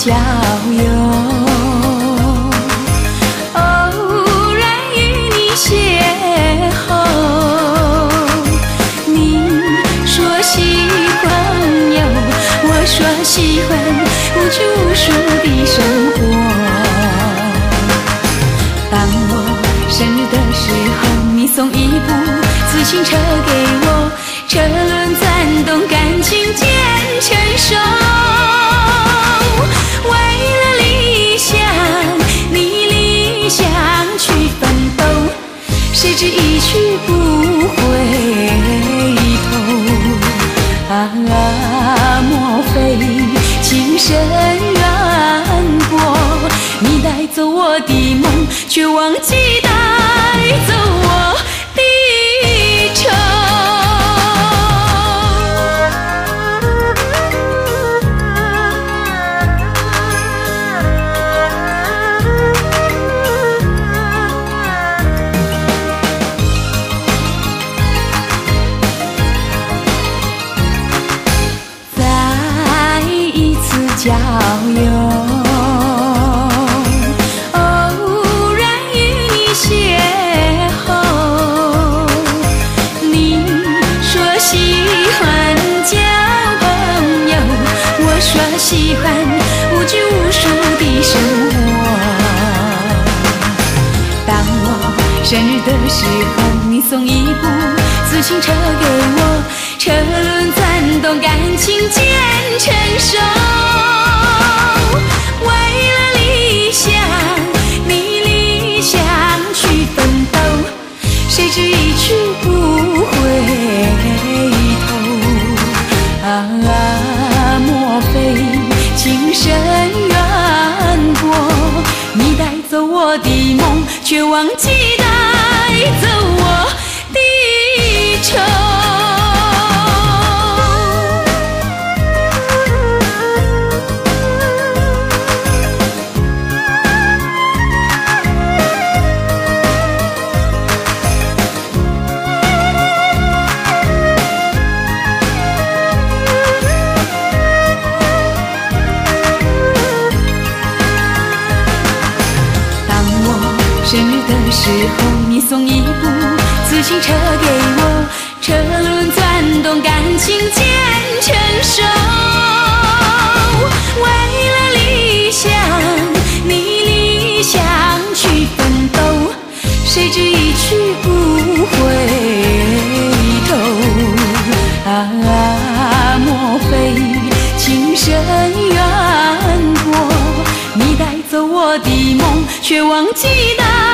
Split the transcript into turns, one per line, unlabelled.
郊游，偶然与你邂逅。你说喜欢有，我说喜欢无拘无束的生活。当我生日的时候，你送一部自行车给我，车轮转动，感情渐成熟。为了理想，你理想去奋斗，谁知一去不回头。莫非情深缘薄？你带走我的梦，却忘记带走我的愁。再一次郊游，偶然与你邂逅。你说喜欢交朋友，我说喜欢无拘无束的生活。当我生日的时候，你送一部自行车给我，车轮转动，感情渐成熟。为了理想，你理想去奋斗，谁知一去不回头。莫非情深缘薄？你带走我的梦，却忘记带走我的愁。生日的时候，你送一部自行车给我，车轮转动，感情渐成熟。为了理想，你理想去奋斗，谁知一去不回头。莫非情深缘薄？你带走我的梦，却忘记带